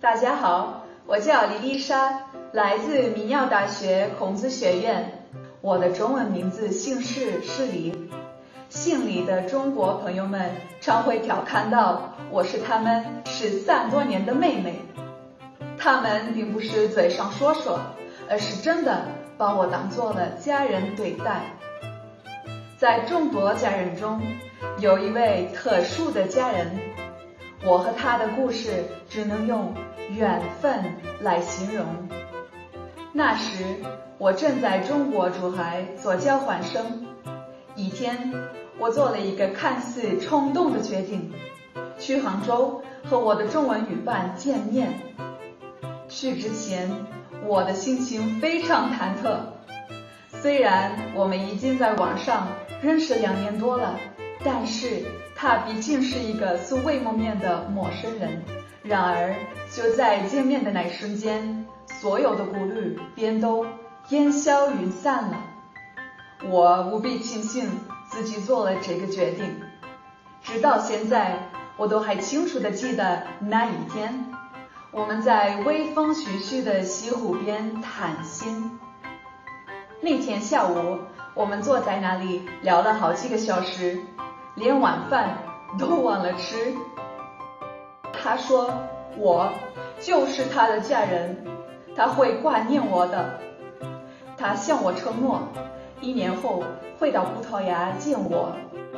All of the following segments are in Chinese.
大家好，我叫李丽莎，来自民谣大学孔子学院。我的中文名字姓氏是李，姓李的中国朋友们常会调侃到我是他们13多年的妹妹。他们并不是嘴上说说，而是真的把我当做了家人对待。在众多家人中，有一位特殊的家人，我和他的故事只能用缘分来形容。那时我正在中国珠海做交换生，一天我做了一个看似冲动的决定，去杭州和我的中文语伴见面。去之前我的心情非常忐忑，虽然我们已经在网上认识2年多了，但是他毕竟是一个素未谋面的陌生人。然而就在见面的那一瞬间，所有的顾虑便都烟消云散了。我无比庆幸自己做了这个决定，直到现在我都还清楚地记得那一天，我们在微风徐徐的西湖边谈心。那天下午我们坐在那里聊了好几个小时，连晚饭都忘了吃。他说我就是他的家人，他会挂念我的。他向我承诺1年后会到葡萄牙见我。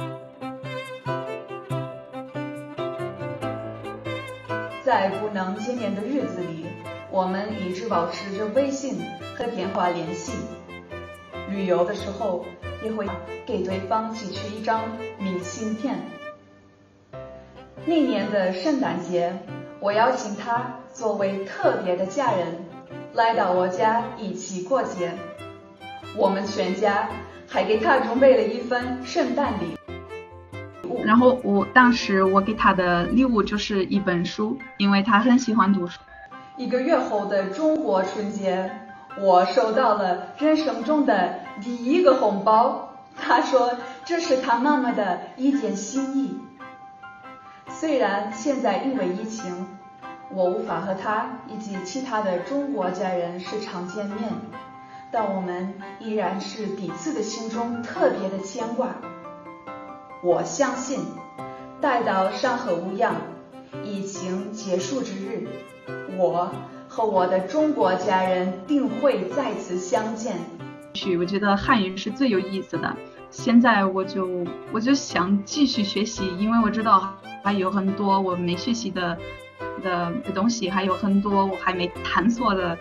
在不能见面的日子里，我们一直保持着微信和电话联系。旅游的时候也会给对方寄去一张明信片。那年的圣诞节，我邀请他作为特别的家人来到我家一起过节。我们全家还给他准备了一份圣诞礼物。 然后当时我给他的礼物就是一本书，因为他很喜欢读书。 1个月后的中国春节，我收到了人生中的第1个红包。他说这是他妈妈的一点心意。虽然现在因为疫情，我无法和他以及其他的中国家人时常见面，但我们依然是彼此的心中特别的牵挂。我相信待到山河无恙，疫情结束之日，我和我的中国家人定会再次相见。 我觉得汉语是最有意思的，现在我就想继续学习，因为我知道还有很多我没学习的东西，还有很多我还没探索的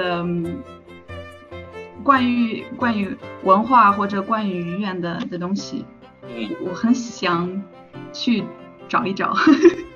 关于文化或者关于语言的东西，我很想去找一找。